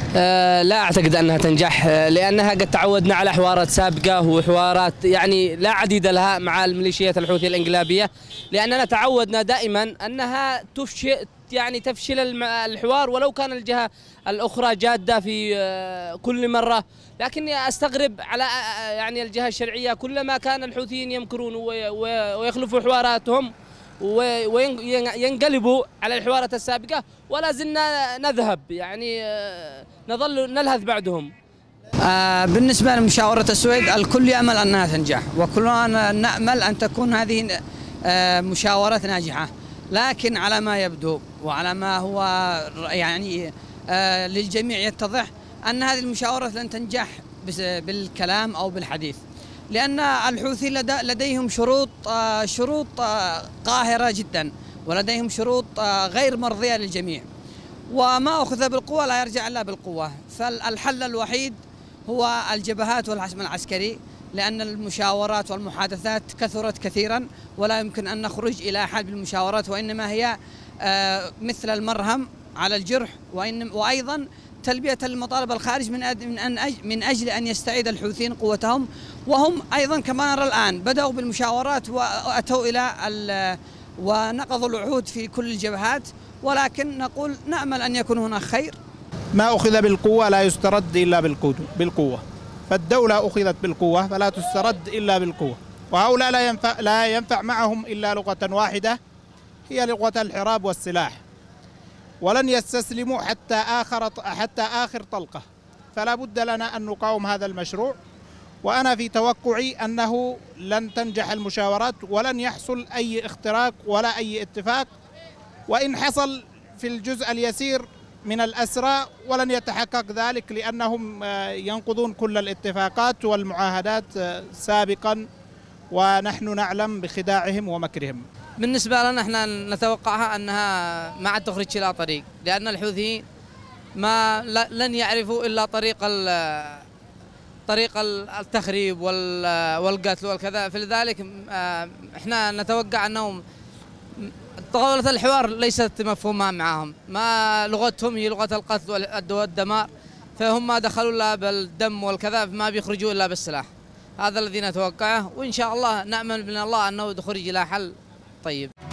لا أعتقد أنها تنجح، لأنها قد تعودنا على حوارات سابقة وحوارات يعني لا عديد لها مع الميليشيات الحوثي الإنقلابية، لأننا تعودنا دائما أنها تفشل الحوار ولو كان الجهة الأخرى جادة في كل مرة. لكني أستغرب على يعني الجهة الشرعية، كلما كان الحوثيين يمكرون ويخلفوا حواراتهم وينقلبوا على الحوارات السابقة، ولا زلنا نذهب يعني نظل نلهث بعدهم. بالنسبة لمشاورة السويد الكل يأمل أنها تنجح، وكلنا نأمل أن تكون هذه مشاورة ناجحة، لكن على ما يبدو وعلى ما هو يعني للجميع يتضح أن هذه المشاورة لن تنجح بالكلام أو بالحديث، لأن الحوثي لديهم شروط قاهرة جدا، ولديهم شروط غير مرضية للجميع، وما أخذ بالقوة لا يرجع إلا بالقوة. فالحل الوحيد هو الجبهات والحسم العسكري، لأن المشاورات والمحادثات كثرت كثيرا ولا يمكن أن نخرج إلى حل بالمشاورات، وإنما هي مثل المرهم على الجرح، وأيضا تلبية المطالب الخارج من أجل أن يستعيد الحوثيين قوتهم. وهم أيضا كما نرى الآن بدأوا بالمشاورات وأتوا إلى ونقضوا العهود في كل الجبهات، ولكن نقول نأمل أن يكون هناك خير. ما أخذ بالقوة لا يسترد إلا بالقوة، فالدولة أخذت بالقوة فلا تسترد إلا بالقوة، وهؤلاء لا ينفع معهم إلا لغة واحدة هي لغة الحراب والسلاح، ولن يستسلموا حتى آخر طلقة. فلا بد لنا أن نقاوم هذا المشروع، وأنا في توقعي أنه لن تنجح المشاورات ولن يحصل أي اختراق ولا أي اتفاق، وإن حصل في الجزء اليسير من الأسرى ولن يتحقق ذلك، لأنهم ينقضون كل الاتفاقات والمعاهدات سابقا، ونحن نعلم بخداعهم ومكرهم. بالنسبة لنا احنا نتوقعها أنها ما عاد تخرج إلى طريق، لأن الحوثيين لن يعرفوا إلا طريق التخريب والقتل والكذا، فلذلك احنا نتوقع أنهم طاولة الحوار ليست مفهومة معهم، ما لغتهم هي لغة القتل والدمار، فهم ما دخلوا إلا بالدم والكذا، ما بيخرجوا إلا بالسلاح. هذا الذي نتوقعه، وإن شاء الله نأمل من الله أنه يخرج إلى حل طيب.